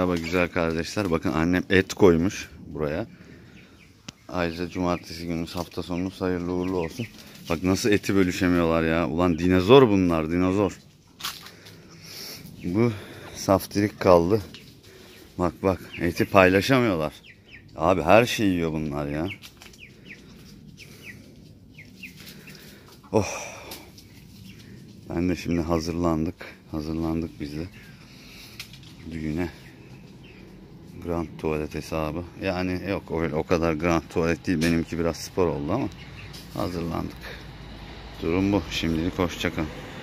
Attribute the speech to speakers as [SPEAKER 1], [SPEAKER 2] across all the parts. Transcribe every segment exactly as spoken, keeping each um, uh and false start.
[SPEAKER 1] Merhaba güzel kardeşler. Bakın annem et koymuş buraya. Ayrıca cumartesi günü hafta sonumuz hayırlı uğurlu olsun. Bak nasıl eti bölüşemiyorlar ya. Ulan dinozor bunlar, dinozor. Bu saftirik kaldı. Bak bak eti paylaşamıyorlar. Abi her şeyi yiyor bunlar ya. Oh. Ben de şimdi hazırlandık. Hazırlandık biz de. Düğüne. Grand tuvalet hesabı. Yani yok öyle o kadar grand tuvalet değil. Benimki biraz spor oldu ama hazırlandık. Durum bu. Şimdilik hoşçakalın.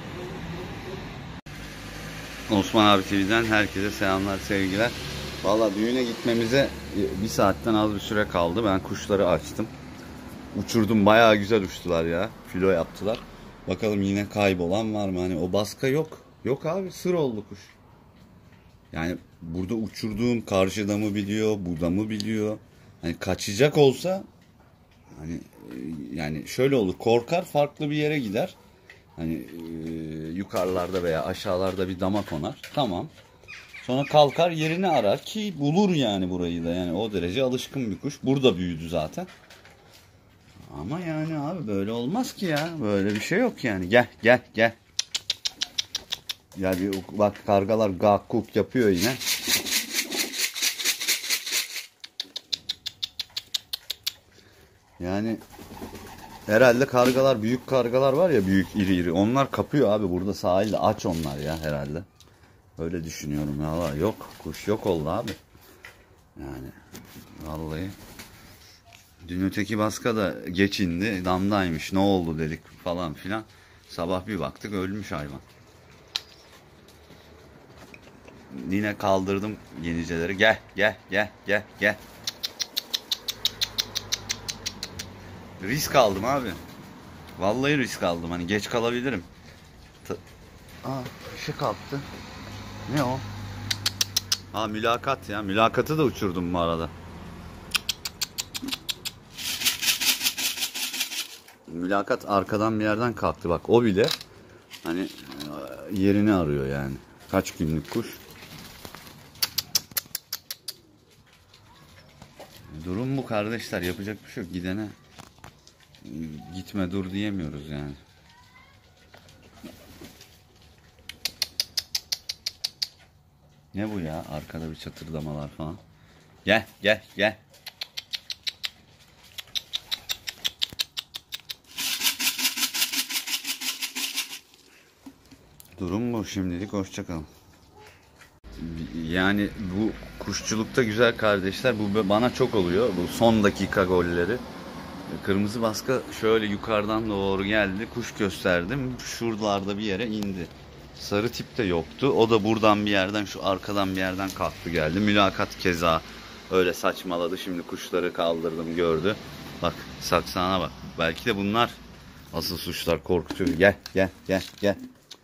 [SPEAKER 1] Osman abi T V'den herkese selamlar, sevgiler. Valla düğüne gitmemize bir saatten az bir süre kaldı. Ben kuşları açtım. Uçurdum. Bayağı güzel uçtular ya. Filo yaptılar. Bakalım yine kaybolan var mı? Hani o baska yok. Yok abi, sır oldu kuş. Yani burada uçurduğum karşıda mı biliyor, burada mı biliyor? Hani kaçacak olsa hani yani şöyle olur, korkar, farklı bir yere gider. Hani e, yukarılarda veya aşağılarda bir dama konar. Tamam. Sonra kalkar yerini arar ki bulur yani burayı da. Yani o derece alışkın bir kuş. Burada büyüdü zaten. Ama yani abi böyle olmaz ki ya. Böyle bir şey yok yani. Gel gel gel. Ya bir bak, kargalar gak kuk yapıyor yine. Yani herhalde kargalar, büyük kargalar var ya, büyük iri iri. Onlar kapıyor abi burada sahilde, aç onlar ya herhalde. Öyle düşünüyorum ya. Vallahi yok, kuş yok oldu abi. Yani vallahi. Dün öteki baska da geç indi, damdaymış, ne oldu dedik falan filan. Sabah bir baktık ölmüş hayvan. Yine kaldırdım yeniceleri. Gel gel gel gel gel. Risk aldım abi. Vallahi risk aldım. Hani geç kalabilirim. Aa, bir şey kalktı. Ne o? Aa, mülakat ya. Mülakatı da uçurdum bu arada. Mülakat arkadan bir yerden kalktı. Bak o bile hani yerini arıyor yani. Kaç günlük kuş. Durum bu kardeşler. Yapacak bir şey yok. Gidene gitme dur diyemiyoruz yani. Ne bu ya? Arkada bir çatırdamalar falan. Gel gel gel. Durum bu. Şimdilik hoşçakalın. Yani bu kuşçulukta güzel kardeşler, bu bana çok oluyor. Bu son dakika golleri. Kırmızı baska şöyle yukarıdan doğru geldi. Kuş gösterdim. Şuralarda bir yere indi. Sarı tip de yoktu. O da buradan bir yerden, şu arkadan bir yerden kalktı geldi. Mülakat keza öyle saçmaladı. Şimdi kuşları kaldırdım, gördü. Bak saksağına bak. Belki de bunlar asıl suçlar, korkutuyor. Gel gel gel gel.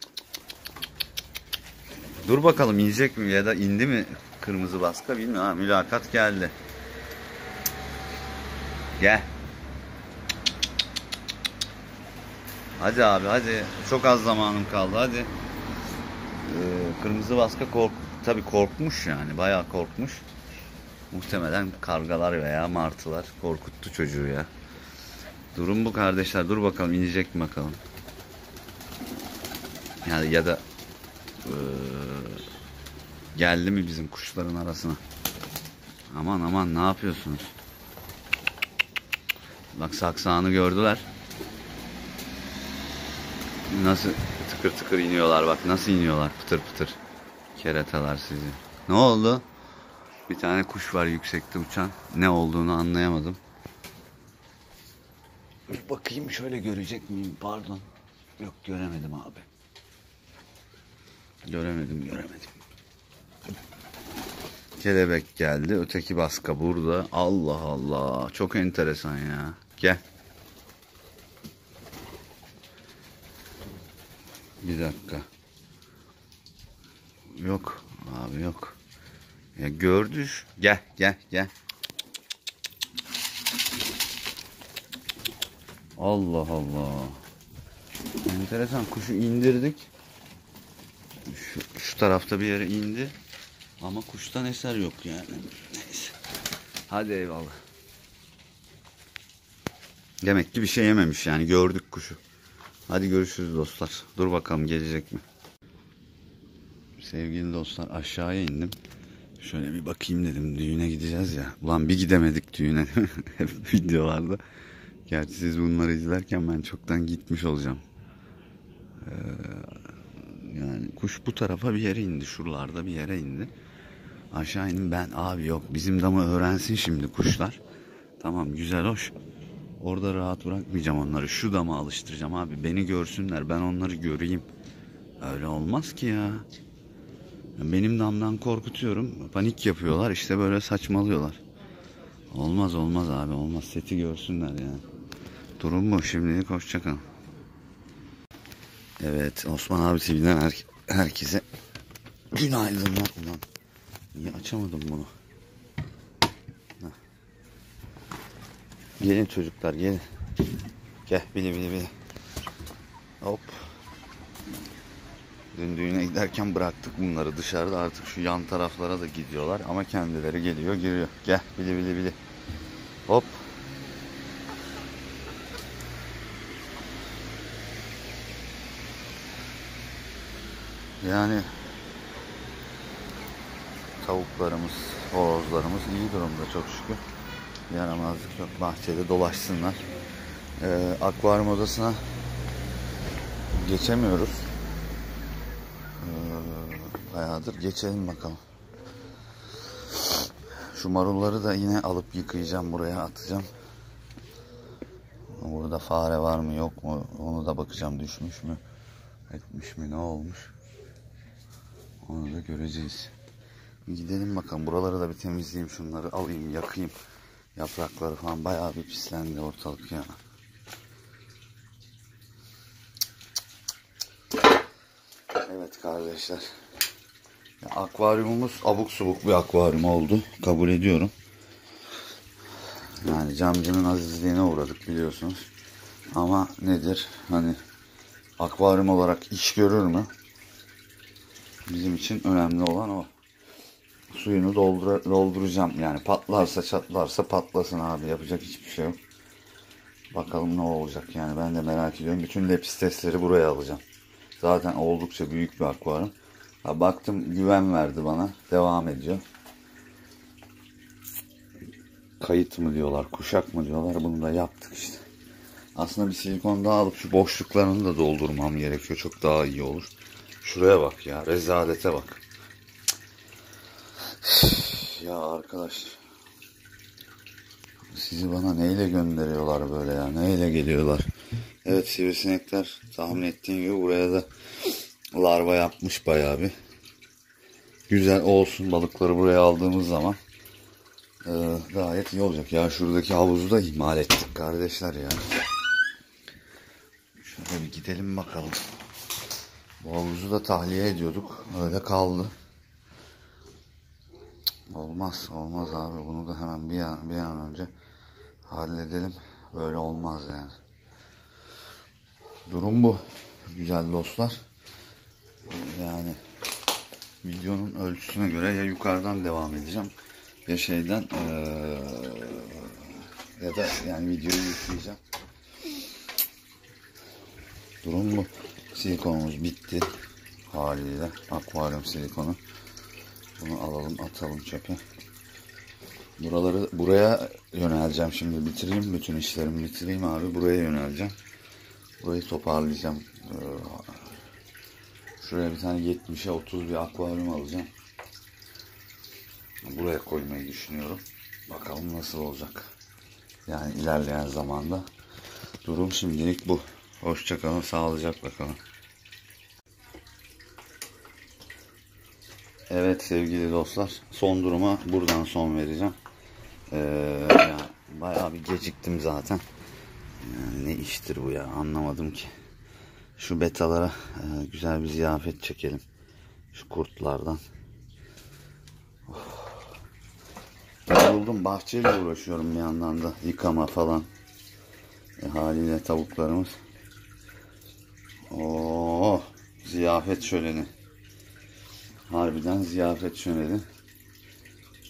[SPEAKER 1] Dur bakalım inecek mi ya da indi mi kırmızı baska bilmiyorum. Ha, mülakat geldi. Gel. Hadi abi hadi. Çok az zamanım kaldı hadi. Ee, kırmızı baska kork tabii korkmuş yani. Bayağı korkmuş. Muhtemelen kargalar veya martılar korkuttu çocuğu ya. Durum bu kardeşler. Dur bakalım inecek mi bakalım. Yani ya da ee, geldi mi bizim kuşların arasına. Aman aman, ne yapıyorsunuz? Bak saksağını gördüler. Nasıl tıkır tıkır iniyorlar, bak nasıl iniyorlar, pıtır pıtır. Keratalar sizi. Ne oldu? Bir tane kuş var yüksekte uçan. Ne olduğunu anlayamadım. Bir bakayım şöyle, görecek miyim? Pardon. Yok, göremedim abi. Göremedim göremedim. Kelebek geldi. Öteki baska burada. Allah Allah. Çok enteresan ya. Gel. Bir dakika. Yok abi yok. Ya gördü. Gel gel gel. Allah Allah. Enteresan. Kuşu indirdik. Şu, şu tarafta bir yere indi. Ama kuştan eser yok yani. Neyse. Hadi eyvallah. Demek ki bir şey yememiş yani, gördük kuşu. Hadi görüşürüz dostlar. Dur bakalım gelecek mi? Sevgili dostlar, aşağıya indim. Şöyle bir bakayım dedim, düğüne gideceğiz ya. Ulan bir gidemedik düğüne. Hep videolarda. Gerçi siz bunları izlerken ben çoktan gitmiş olacağım. Ee, yani kuş bu tarafa bir yere indi. Şuralarda bir yere indi. Aşağı indim ben, abi yok bizim damı öğrensin şimdi kuşlar. Tamam güzel hoş. Orada rahat bırakmayacağım onları. Şu dama alıştıracağım abi. Beni görsünler, ben onları göreyim. Öyle olmaz ki ya. Benim damdan korkutuyorum. Panik yapıyorlar. İşte böyle saçmalıyorlar. Olmaz olmaz abi olmaz. Seti görsünler yani. Durum bu. Şimdilik hoşçakalın. Evet, Osman abi T V'den her herkese günaydınlar. Ulan niye açamadım bunu? Heh. Gelin çocuklar gelin. Gel bili bili bili. Hop. Dün düğüne giderken bıraktık bunları dışarıda, artık şu yan taraflara da gidiyorlar ama kendileri geliyor giriyor. Gel bili bili bili. Hop. Yani tavuklarımız, horozlarımız iyi durumda çok şükür. Yaramazlık yok. Bahçede dolaşsınlar. Ee, akvaryum odasına geçemiyoruz. Ee, bayağıdır geçelim bakalım. Şu marulları da yine alıp yıkayacağım, buraya atacağım. Burada fare var mı yok mu onu da bakacağım, düşmüş mü etmiş mi ne olmuş onu da göreceğiz. Gidelim bakalım, buraları da bir temizleyeyim, şunları alayım yakayım. Yaprakları falan bayağı bir pislendi ortalık ya. Evet kardeşler. Ya, akvaryumumuz abuk subuk bir akvaryum oldu. Kabul ediyorum. Yani camcının azizliğine uğradık biliyorsunuz. Ama nedir? Hani akvaryum olarak iş görür mü? Bizim için önemli olan o. Suyunu doldur dolduracağım. Yani patlarsa çatlarsa patlasın abi. Yapacak hiçbir şey yok. Bakalım ne olacak yani, ben de merak ediyorum. Bütün lepistesleri buraya alacağım. Zaten oldukça büyük bir akvaryum. Ha, baktım güven verdi bana. Devam ediyor. Kayıt mı diyorlar, kuşak mı diyorlar, bunu da yaptık işte. Aslında bir silikon daha alıp şu boşluklarını da doldurmam gerekiyor. Çok daha iyi olur. Şuraya bak ya, rezalete bak. Ya arkadaş, sizi bana neyle gönderiyorlar böyle ya, neyle geliyorlar. Evet, sivrisinekler tahmin ettiğim gibi buraya da larva yapmış bayağı bir. Güzel olsun, balıkları buraya aldığımız zaman e, gayet iyi olacak. Ya şuradaki havuzu da ihmal ettik kardeşler ya. Şöyle bir gidelim bakalım. Bu havuzu da tahliye ediyorduk, öyle kaldı. Olmaz olmaz abi, bunu da hemen bir an, bir an önce halledelim. Böyle olmaz yani. Durum bu güzel dostlar. Yani videonun ölçüsüne göre ya yukarıdan devam edeceğim ya şeyden ee, ya da yani videoyu yükleyeceğim. Durum bu. Silikonumuz bitti haliyle, akvaryum silikonu. Bunu alalım atalım çöpe. Buraları buraya yöneleceğim şimdi, bitireyim bütün işlerimi bitireyim abi, buraya yöneleceğim. Burayı toparlayacağım. Şuraya bir tane yetmişe otuz bir akvaryum alacağım. Buraya koymayı düşünüyorum. Bakalım nasıl olacak. Yani ilerleyen zamanda. Durum şimdilik bu. Hoşça kalın, sağlıcakla kalın. Evet sevgili dostlar, son duruma buradan son vereceğim. Ee, ya, bayağı bir geciktim zaten. Yani ne iştir bu ya, anlamadım ki. Şu betalara e, güzel bir ziyafet çekelim. Şu kurtlardan. Oh. Yoruldum, bahçeyle uğraşıyorum bir yandan da, yıkama falan. E, haliyle tavuklarımız. Oo, ziyafet şöleni. Harbiden ziyafet şöleni.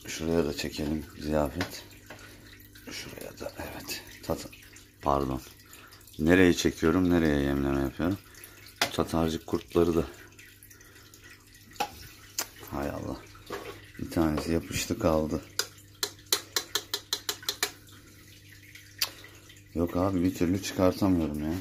[SPEAKER 1] Şuraya da çekelim ziyafet. Şuraya da evet. Tat Pardon. Nereye çekiyorum, nereye yemleme yapıyorum. Tatarcık kurtları da. Hay Allah. Bir tanesi yapıştı kaldı. Yok abi, bir türlü çıkartamıyorum ya.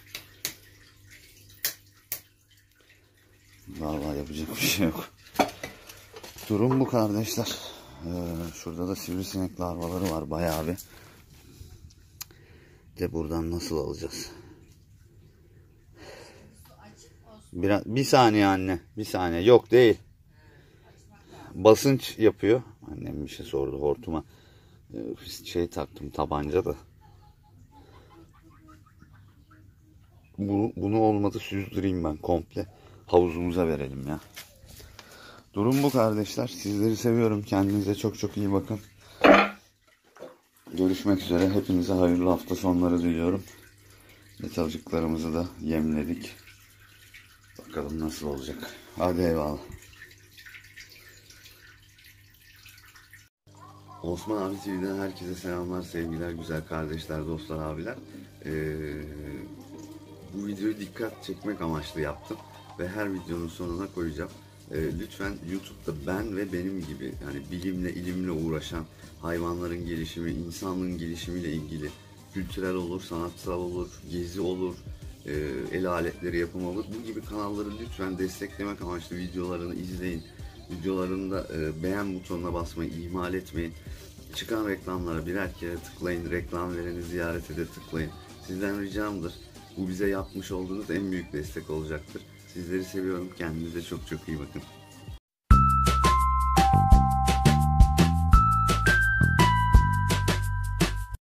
[SPEAKER 1] Vallahi yapacak bir şey yok. Durum bu kardeşler. Ee, şurada da sivrisinek larvaları var bayağı bir. De buradan nasıl alacağız? Bir, bir saniye anne. Bir saniye. Yok değil. Basınç yapıyor. Annem bir şey sordu hortuma. Şey taktım, tabanca da. Bu, bunu olmadı süzdüreyim ben komple. Havuzumuza verelim ya. Durum bu kardeşler. Sizleri seviyorum. Kendinize çok çok iyi bakın. Görüşmek üzere. Hepinize hayırlı hafta sonları diliyorum. Metalcıklarımızı da yemledik. Bakalım nasıl olacak. Hadi eyvallah. Osman Abi T V'den herkese selamlar, sevgiler, güzel kardeşler, dostlar, abiler. Ee, bu videoyu dikkat çekmek amaçlı yaptım ve her videonun sonuna koyacağım. Ee, lütfen YouTube'da ben ve benim gibi yani bilimle, ilimle uğraşan, hayvanların gelişimi, insanlığın gelişimiyle ilgili kültürel olur, sanatsal olur, gezi olur, e, el aletleri yapım olur. Bu gibi kanalları lütfen desteklemek amaçlı videolarını izleyin. Videolarında e, beğen butonuna basmayı ihmal etmeyin. Çıkan reklamlara birer kere tıklayın. Reklam vereni ziyarete de tıklayın. Sizden ricamdır. Bu bize yapmış olduğunuz en büyük destek olacaktır. Sizleri seviyorum. Kendinize çok çok iyi bakın.